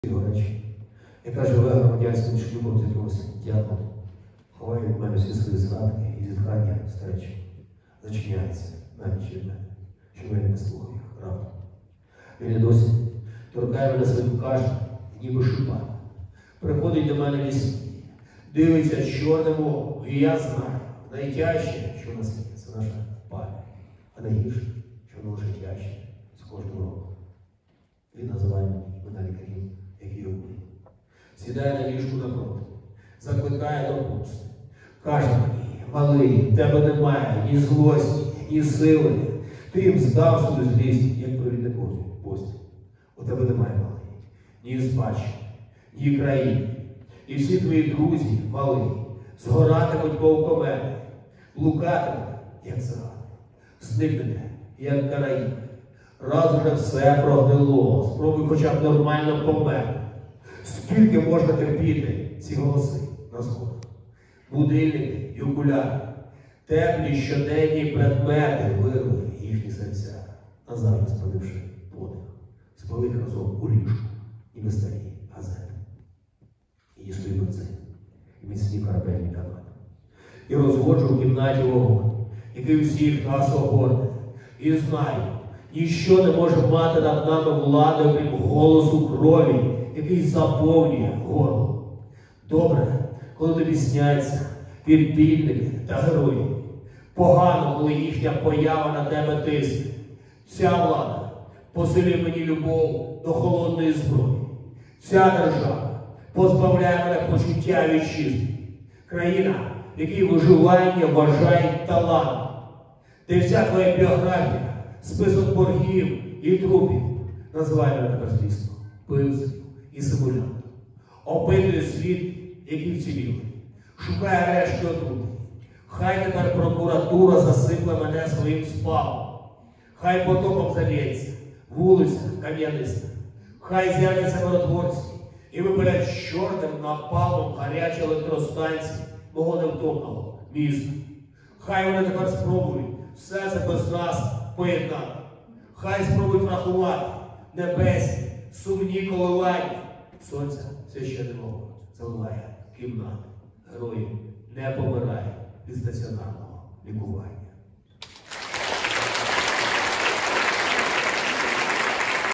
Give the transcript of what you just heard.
його речі, яка живе громадянським шлюбом з якимось дяком, ховає від мене всі свої згадки і зітхання старечі. Зачиняється навіть від мене, що мене не слухає їх, правда. Він і досі торкає мене своїм кажем, ніби шипа. Приходить до мене вісні, дивиться чорним оком, і я знаю, найтяжче, що на світі, це наша пам'ять, а найгірше, що воно лише тяжче з кожним роком. Він називає мене лікарів, які робить. Сідає на ліжку напроти, закликає до помсти. Каже мені: малий, в тебе немає ні злості, ні сили. Ти їм здав свою злість, як провідникові пості. У тебе немає, малий, ні спадщини, ні країни. І всі твої друзі, малий, згоратимуть повкомени, блукатимуть, як цигани, зникнете, як караїби. Раз уже все прогнило, спробуй хоча б нормально померти. Скільки можна терпіти ці голоси на сходах? Будильники і окуляри, теплі щоденні предмети вирвали їхні серця, назавжди спаливши подих, спали їх разом у ліжку, ніби старі газети. І їстої бензин, і міцні корабельні канати. І розводжу в кімнаті вогонь, який усіх нас огорне. І знаю, ніщо не може мати над нами влади, окрім голосу крові, який заповнює горло. Добре, коли тобі сняться підпільники та герої. Погано, коли їхня поява на тебе тисне. Ця влада посилює мені любов до холодної зброї. Ця держава позбавляє мене почуття вітчизни. Країна, в якій виживання вважають талантом. Де вся твоя біографія, список боргів і трупів, називає мене тепер, звісно, вбивцем і симулянтом. Опитує світ, який вціліли. Шукає рештки отрути. Хай тепер прокуратура засипле мене своїм спалом. Хай потоком залється вулиця кам'яниста. Хай з'являться миротворці і випалять чорним напалом гарячі електростанції мого невтомного міста. Хай вони тепер спробують все це без нас поєднати. Хай спробують врахувати небесні, сумні коливання. Сонця все ще не могло, заливає кімнати. Герої не помирають від стаціонарного лікування.